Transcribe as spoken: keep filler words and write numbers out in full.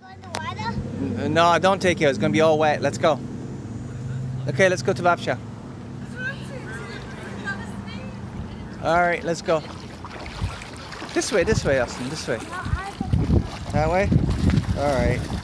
No, don't take you. It's going to be all wet. Let's go. Okay, let's go to Babsha. All right, let's go. This way, this way, Austin, this way. That way? All right.